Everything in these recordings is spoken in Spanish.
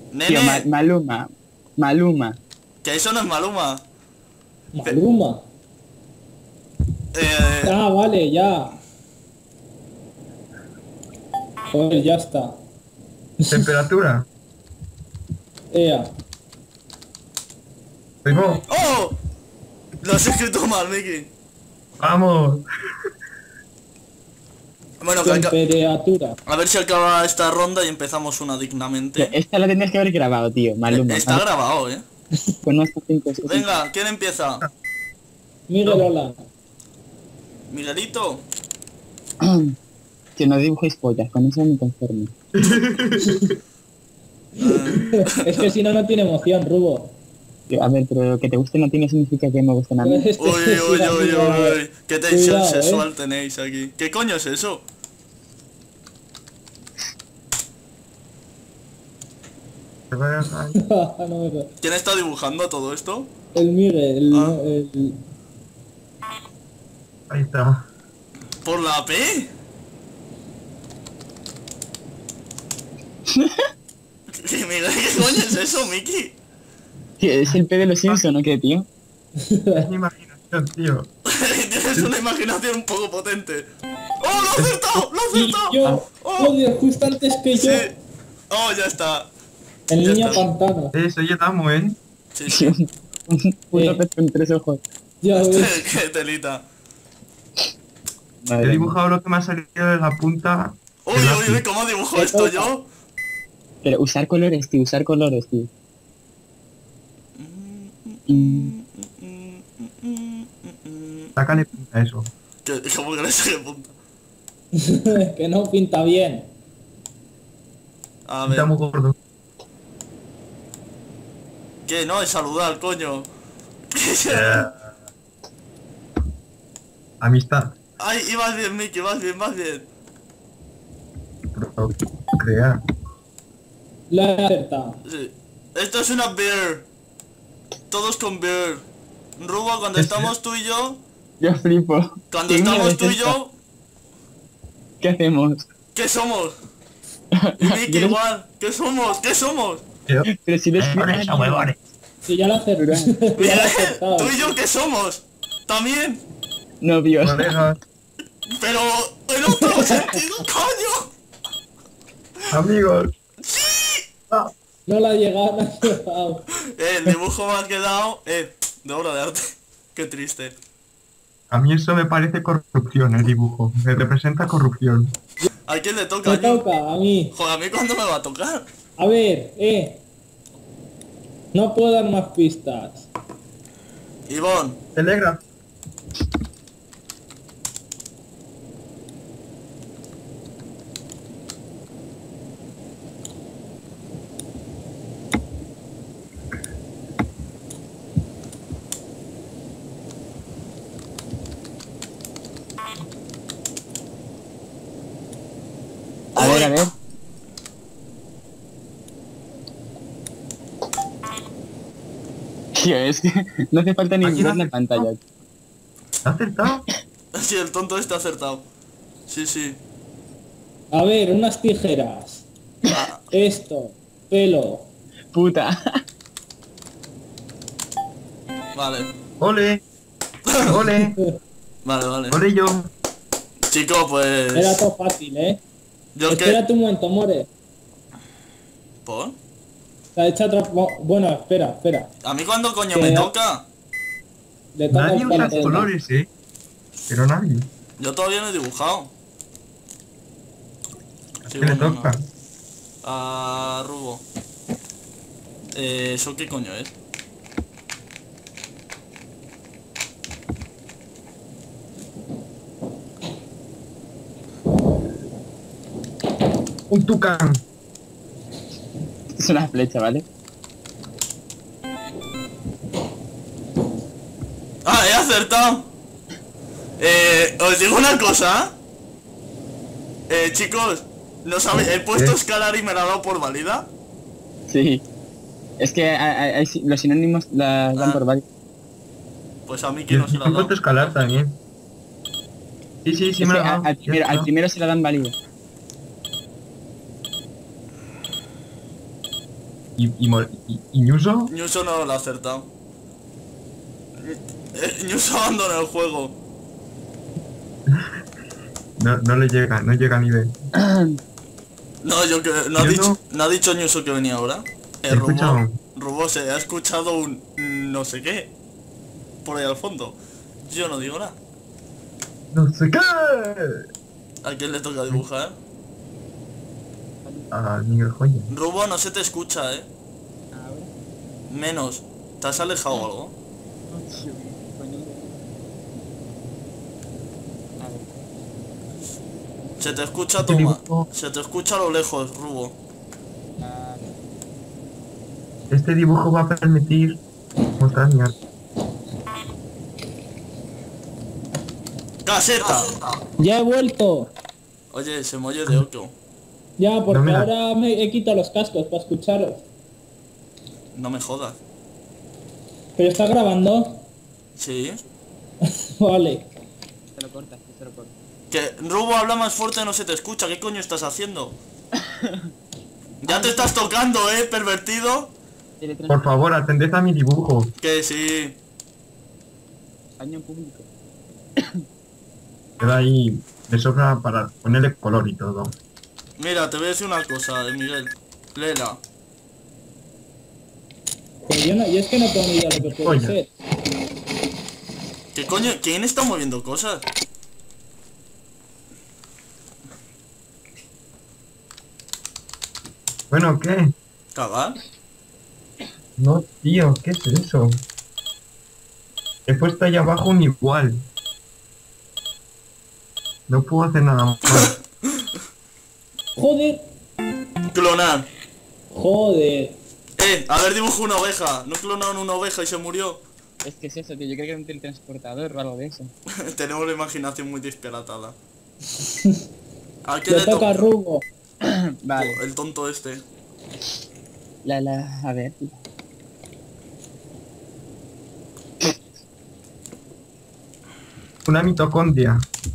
Tío, Nene, Maluma. Maluma. que eso no es Maluma. Maluma. Eh, Ah, vale, ya. Joder, ya está. Temperatura. Ea. Oigo. ¡Oh! Lo has escrito mal, Miki. Vamos. Bueno, Temperatura. a ver si acaba esta ronda y empezamos una dignamente. Esta la tendrías que haber grabado, tío. Maluma. Está grabado, ¿eh? Con nuestros 5. Venga, ¿quién empieza? Miguel Hola. Miguelito. Que no dibujéis pollas, con eso me conformo. Es que si no, no tiene emoción, Rubo. Tío, a ver, pero que te guste no tiene significa que me gusten a mí. Este Uy, sí uy, da uy, miedo. uy. Qué tensión Cuidado, sexual tenéis aquí. ¿Qué coño es eso? No me jodas. ¿Quién está dibujando todo esto? El Miguel, Ah. el... Ahí está. ¿Por la P? Mira, ¿qué coño es eso, Miki? Tío, es el P de los Simpsons, ¿no? ¿Qué, tío? Es mi imaginación, tío. Tienes una imaginación un poco potente. ¡Oh, lo he acertado! ¡Lo he Y acertado! yo, ¡Oh! joder, justo antes que Sí. yo. Oh, ya está. El Ya niño está. pantano. Soy el amo, ¿eh? Sí, sí. Un puto pez con 3 ojos. Ya ves. Qué telita. He Madre mía. dibujado lo que me ha salido de la punta. Uy, del uy, lápiz. uy, ¿cómo dibujo Te esto toca. yo? Pero usar colores, tío, usar colores, tío. Mm, Sácale punta a eso. ¿Cómo que le saqué punta? Que no pinta bien. A Está ver. muy gordo. ¿Qué? No, es saludar, coño. Amistad. Ay, ibas bien, Miki, vas bien, vas bien. Crear. Lo he acertado. Sí. Esto es una beer. Todos con beer. Rubo, cuando Sí, sí. estamos tú y yo. Yo flipo. Cuando Qué estamos miedo tú y es esta. yo. ¿Qué hacemos? ¿Qué somos? Y Miki Yo no- igual. ¿Qué somos? ¿Qué somos? Pero si lo Con explico. eso, huevones. Si ya lo he acertado. Ya lo he Miguel, acertado. ¿tú y yo qué somos? También. Novios. Colegas, Pero en otro sentido, coño. amigos. Ah, No la ha llegado, no ha llegado. El dibujo me ha quedado. De obra de arte. Qué triste. a mí eso me parece corrupción, el dibujo. Me representa corrupción. ¿A quién le toca? Me Yo? toca a mí. Joder, ¿a mí cuándo me va a tocar? A ver, no puedo dar más pistas. Ivonne. Telegram. A ver, a ver. Tío, es que no hace falta ni Aquí ver no la hace- pantalla. ¿Has acertado? Sí, el tonto está acertado. Sí, sí. A ver, unas tijeras. Ah, Esto, pelo. Puta. vale. ¡Ole! ¡Ole! Vale, vale. ¡Ole yo! Chico, Era pues. todo fácil, Yo que. Espérate un momento, More. ¿Por? Se ha hecho otra... Bueno, espera. ¿A mí cuándo coño Que- me toca? Le toca Nadie el usa pelo. colores, Pero nadie. Yo todavía no he dibujado. ¿A Sí, quién le bueno, toca? no. A Rubo. ¿Eso qué coño es? Un tucán. Es una flecha, ¿vale? ¡Ah, he acertado! Os digo una cosa. Chicos, ¿no sabéis? He puesto ¿Qué? escalar y me la he dado por válida. Sí. Es que los sinónimos la dan Ah. por varios. Pues a mí que Yo no se la he ha puesto dado. escalar también. Sí, Es me que lo ha dado. al primero se la dan válido. ¿Y Ñuso? Ñuso no lo ha acertado. Ñuso abandona el juego. No le llega, no llega a nivel. No, yo que no ha Yo dicho, no ha dicho Ñuso que venía ahora. He escuchado. Rubó se ha escuchado un no sé qué por ahí al fondo. Yo no digo nada. No sé qué. ¿A quién le toca dibujar? A Miguel Joya. Rubó, no se te escucha, Ahora. Menos. ¿Te has alejado o algo? Oh, tío, qué coño. A ver. Se te escucha, Este toma. dibujo- Se te escucha a lo lejos, Rubo. Ah, Este dibujo va a permitir mostrar mi arte. ¡Caseta! Ya he vuelto. Oye, se me oye de oco. Ya, porque No me da. ahora me he quitado los cascos para escucharos. No me jodas. Pero está grabando. Sí. Vale. se lo cortas, se lo cortas. Que Rubo habla más fuerte, no se te escucha. ¿Qué coño estás haciendo? Ya te estás tocando, pervertido. Por favor, atended a mi dibujo. Que sí. Año público. Queda ahí, le sobra para ponerle color y todo. Mira, te voy a decir una cosa, Miguel. Léela. Pero yo es que no tengo ni idea de lo que puede Oye. ser. ¿Qué coño? ¿Quién está moviendo cosas? Bueno, ¿qué? ¿Cagar? No, tío, ¿qué es eso? He puesto ahí abajo un igual. No puedo hacer nada más. Joder. Clonar. Joder. A ver, dibujo una oveja. ¿No clonaron una oveja y se murió? Es que es eso, tío. Yo creo que era un teletransportador o algo de eso. Tenemos la imaginación muy disparatada. ¿A quién Le le toca toca? a Rubo. Vale. El tonto este. A ver, tío. Una mitocondria.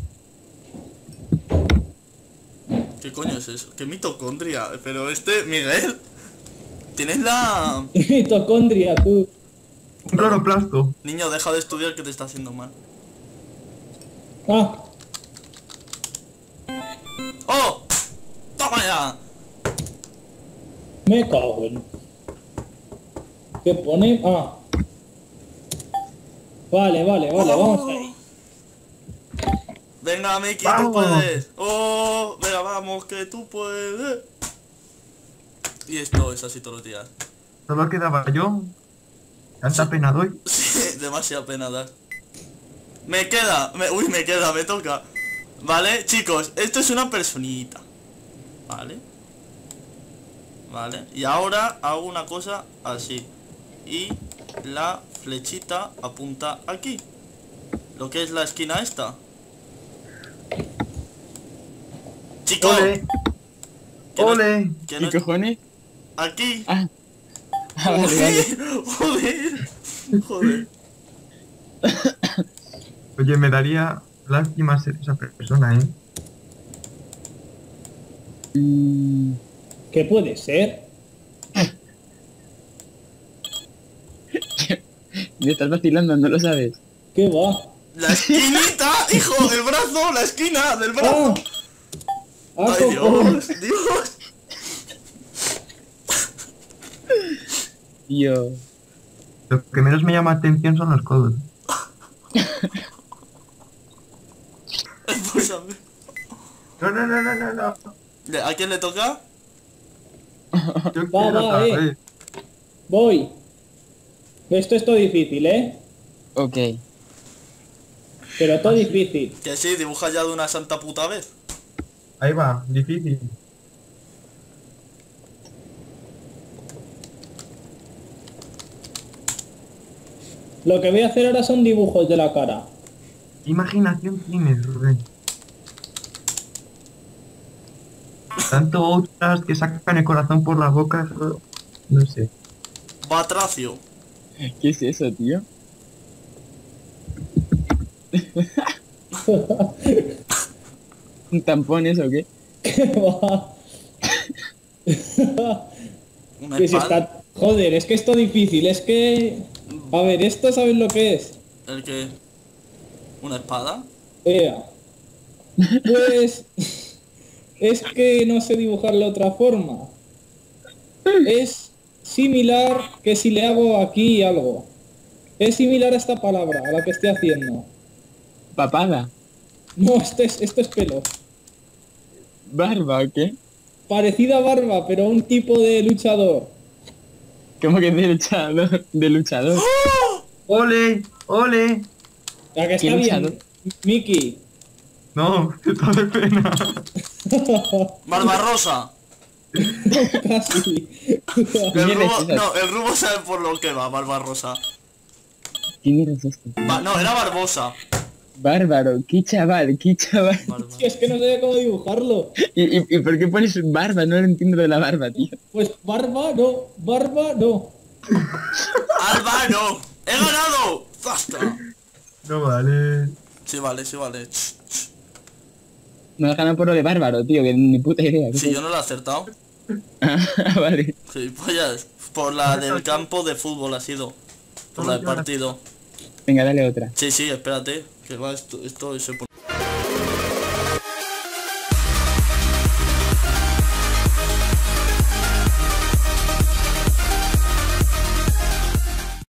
¿Qué coño es eso? ¿Qué mitocondria? Pero Miguel, tienes la... Mitocondria, tú. Un cloroplasto. Niño, deja de estudiar que te está haciendo mal. Ah, ¡Oh! ¡Toma ya! me cago en. ¿Qué pone? Ah. Vale, vamos ahí. Venga, Miki, tú ¡Vamos! puedes. ¡Oh! Venga, vamos, que tú puedes. Y esto es así todos los días. Solo quedaba yo. Tanta pena doy. Sí, demasiada pena dar. Me toca. Vale, chicos, esto es una personita. Vale. Vale, y ahora hago una cosa así. Y la flechita apunta aquí. Lo que es la esquina esta. Chicos, ¡Ole! que no- ¡Ole! que ¿Qué no- cojones? aquí. Ah. Vale, vale. Joder, joder. Oye, me daría lástima ser esa persona, ¿eh? ¿Qué puede ser? Me estás vacilando, no lo sabes. ¿Qué va? La esquinita, hijo, el brazo, la esquina del brazo. Ah, Ay, cojones. Dios. Tío. Lo que menos me llama atención son los codos. Pues a ver. No. ¿A quién le toca? Yo Va, quiero va, otra vez. Voy. Esto es todo difícil, ¿eh? Ok. Pero todo difícil. Que sí, dibuja ya de una santa puta vez. Ahí va, difícil. Lo que voy a hacer ahora son dibujos de la cara. ¿Qué imaginación tienes, Rubén? Tanto otras que sacan el corazón por la boca, eso- no sé. Batracio. ¿Qué es eso, tío? ¿Un tampón eso o qué? ¿Qué va? Una Que si espada. está... Joder, es que esto difícil, es que... A ver, ¿esto sabes lo que es? ¿El qué? ¿Una espada? Ea. Pues... Es que no sé dibujarlo de otra forma. Es similar que si le hago aquí algo. Es similar a esta palabra, a la que estoy haciendo. Papada. No, esto es pelo. ¿Barba o qué? Parecida a barba, pero un tipo de luchador. ¿Cómo que de luchador? De luchador. ¡Ole! ¡Ole! La que ¿Qué está luchador? bien. Mickey. No, está de pena. Barbarrosa. Casi. El ¿Quién rubo, es esa? no, el rubo sabe por lo que va, Barbarrosa. ¿Quién eres este? No, era Barbosa. Bárbaro, qué chaval, qué chaval. Barba- Es que no sabía cómo dibujarlo. ¿Y por qué pones barba? No lo entiendo de la barba, tío. Pues barba no. ¡Álvaro! ¡He ganado! ¡Zasta! No vale. Sí, vale, sí, vale. Me has ganado por lo de bárbaro, tío, que ni puta idea. ¿Qué Si es? yo no lo he acertado. Ah, vale. Gilipollas. Por la del campo de fútbol ha sido. Por la del partido. Venga, dale otra. Sí, sí, espérate. Que va esto se pone...